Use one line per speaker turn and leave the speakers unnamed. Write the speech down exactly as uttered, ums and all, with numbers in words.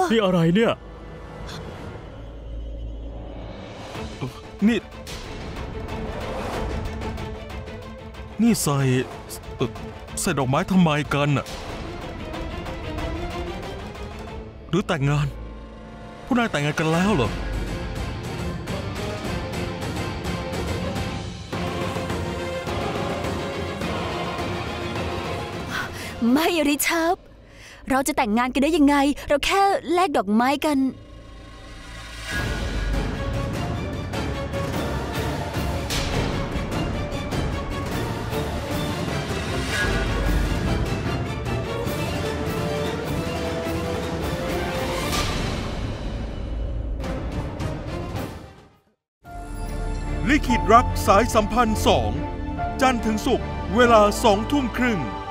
นี่อะไรเนี่ย
นี่นี่ใส่ใส่ดอกไม้ทำไมกันน่ะหรือแต่งงานผู้นายแต่งงานกันแล้วเหรอ
ไม่ริชาร์ดเราจะแต่งงานกันได้ยังไงเราแค่แลกดอกไม้กัน
ลิขิตรักสายสัมพันธ์สองจันทร์ถึงศุกร์เวลาสองทุ่มครึ่ง